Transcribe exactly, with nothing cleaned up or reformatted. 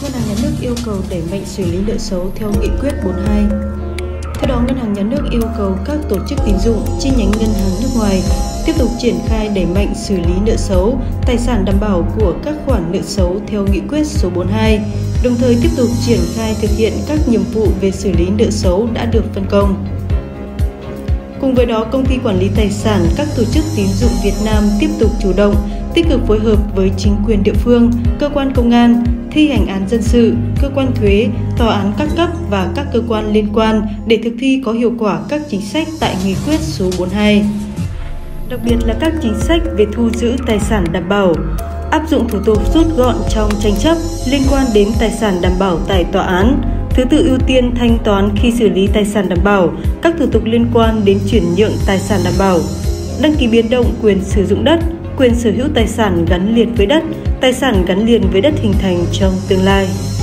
Ngân hàng Nhà nước yêu cầu đẩy mạnh xử lý nợ xấu theo Nghị quyết bốn mươi hai. Theo đó, Ngân hàng Nhà nước yêu cầu các tổ chức tín dụng, chi nhánh ngân hàng nước ngoài tiếp tục triển khai đẩy mạnh xử lý nợ xấu, tài sản đảm bảo của các khoản nợ xấu theo Nghị quyết số bốn mươi hai, đồng thời tiếp tục triển khai thực hiện các nhiệm vụ về xử lý nợ xấu đã được phân công. Cùng với đó, Công ty Quản lý Tài sản các tổ chức tín dụng Việt Nam tiếp tục chủ động, tích cực phối hợp với chính quyền địa phương, cơ quan công an, thi hành án dân sự, cơ quan thuế, tòa án các cấp và các cơ quan liên quan để thực thi có hiệu quả các chính sách tại Nghị quyết số bốn mươi hai. Đặc biệt là các chính sách về thu giữ tài sản đảm bảo, áp dụng thủ tục rút gọn trong tranh chấp liên quan đến tài sản đảm bảo tại tòa án, thứ tự ưu tiên thanh toán khi xử lý tài sản đảm bảo, các thủ tục liên quan đến chuyển nhượng tài sản đảm bảo, đăng ký biến động quyền sử dụng đất, quyền sở hữu tài sản gắn liền với đất, tài sản gắn liền với đất hình thành trong tương lai.